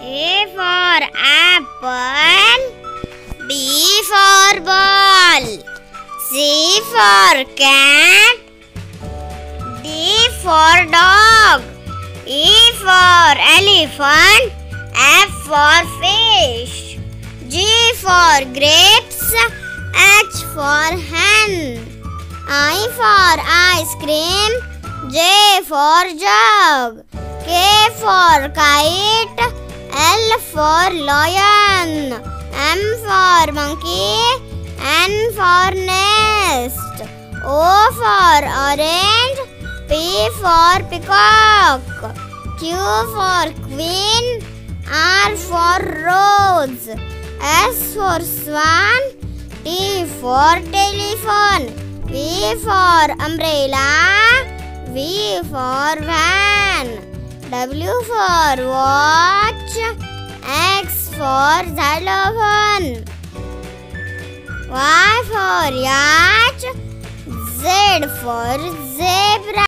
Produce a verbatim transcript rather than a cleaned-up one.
A for apple. B for ball. C for cat. D for dog. E for elephant. F for fish. G for grapes. H for hen. I for ice cream. J for jug. K for kite. L for lion. M for monkey. N for nest. O for orange. P for peacock. Q for queen. R for rose. S for swan. T for telephone. V for umbrella. V for van. W for watch. X for xylophone. Y for yacht. Z for zebra.